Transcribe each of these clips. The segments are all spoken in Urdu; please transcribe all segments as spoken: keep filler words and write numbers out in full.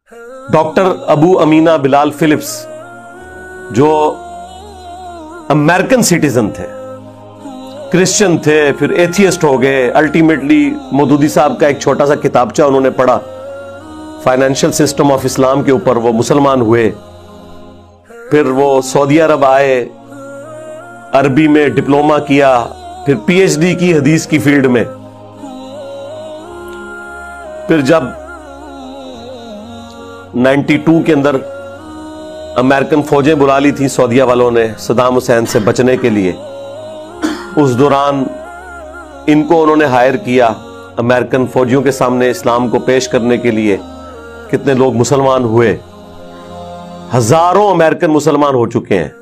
Doctor Abu Ameenah Bilal Philips جو امریکن سٹیزن تھے، کرسچن تھے، پھر ایتھیسٹ ہو گئے، الٹیمیٹلی مودودی صاحب کا ایک چھوٹا سا کتابچہ انہوں نے پڑھا فائنینشل سسٹم آف اسلام کے اوپر، وہ مسلمان ہوئے، پھر وہ سعودی عرب آئے، عربی میں ڈپلومہ کیا، پھر پی ایچ ڈی کی حدیث کی فیلڈ میں، پھر جب نائنٹی ٹو کے اندر امریکن فوجیں بلا لی تھیں سعودیہ والوں نے صدام حسین سے بچنے کے لیے، اس دوران ان کو انہوں نے ہائر کیا امریکن فوجیوں کے سامنے اسلام کو پیش کرنے کے لیے۔ کتنے لوگ مسلمان ہوئے، ہزاروں امریکن مسلمان ہو چکے ہیں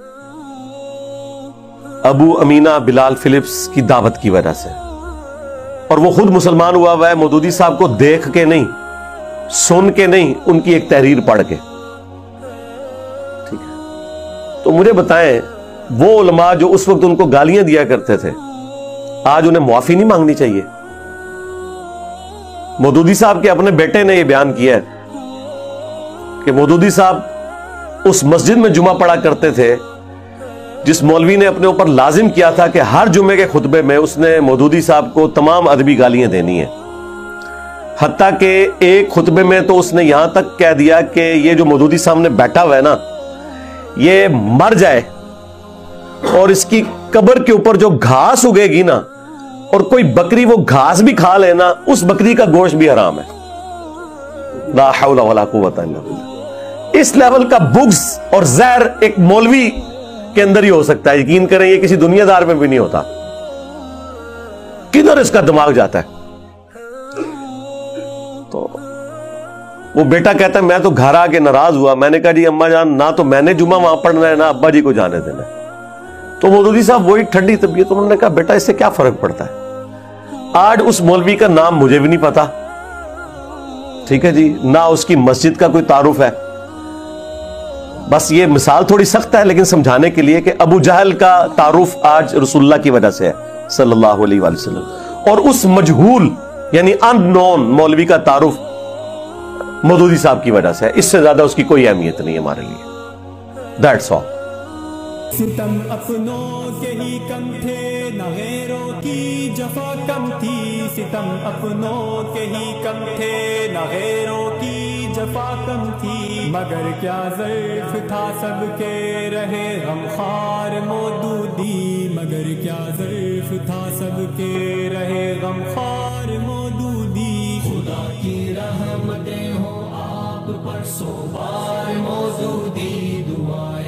ابو امینہ بلال فلپس کی دعوت کی وجہ سے، اور وہ خود مسلمان ہوا ہوا ہے مودودی صاحب کو دیکھ کے نہیں، سن کے نہیں، ان کی ایک تحریر پڑھ کے۔ ٹھیک ہے، تو مجھے بتائیں وہ علماء جو اس وقت ان کو گالیاں دیا کرتے تھے، آج انہیں معافی نہیں مانگنی چاہیے؟ مودودی صاحب کے اپنے بیٹے نے یہ بیان کیا ہے کہ مودودی صاحب اس مسجد میں جمعہ پڑھا کرتے تھے جس مولوی نے اپنے اوپر لازم کیا تھا کہ ہر جمعے کے خطبے میں اس نے مودودی صاحب کو تمام ادبی گالیاں دینی ہیں، حتیٰ کہ ایک خطبے میں تو اس نے یہاں تک کہہ دیا کہ یہ جو مودودی سامنے بیٹھا ہوا ہے نا، یہ مر جائے اور اس کی قبر کے اوپر جو گھاس اگے گی نا، اور کوئی بکری وہ گھاس بھی کھا لینا، اس بکری کا گوشت بھی حرام ہے۔ لا حول ولا قوت الا باللہ۔ اس لیول کا بغض اور زہر ایک مولوی کے اندر ہی ہو سکتا ہے، یقین کریں یہ کسی دنیا دار میں بھی نہیں ہوتا۔ کدھر اس کا دماغ جاتا ہے؟ تو وہ بیٹا کہتا ہے میں تو گھر آ کے ناراض ہوا، میں نے کہا جی اماں جان نہ تو میں نے جمعہ وہاں پڑھنا ہے نہ ابا جی کو جانے دینا ہے۔ تو مودودی صاحب وہی ٹھنڈی طبیعت، انہوں نے کہا بیٹا اس سے کیا فرق پڑتا ہے؟ آج اس مولوی کا نام مجھے بھی نہیں پتا، ٹھیک ہے جی، نہ اس کی مسجد کا کوئی تعارف ہے۔ بس یہ مثال تھوڑی سخت ہے لیکن سمجھانے کے لیے کہ ابو جہل کا تعارف آج رسول اللہ کی وجہ سے ہے صلی اللہ علیہ وآلہ وسلم، اور اس مجہول یعنی ان نون مولوی کا تعارف مودودی صاحب کی وجہ سے ہے۔ اس سے زیادہ اس کی کوئی اہمیت نہیں ہے ہمارے لیے۔ That's all. ستم اپنوں کے ہی کم تھے، نہ غیروں کی جفا کم تھی، ستم اپنوں کے ہی کم تھے، نہ غیروں کی جفا کم تھی، مگر کیا ظرف تھا سب کے رہے غمخوار مودودی، مگر کیا ظرف تھا سب کے رہے غمخوار مودودی، خدا کی رحمتیں ہوں آپ پر سو بار مودودی، دعائیں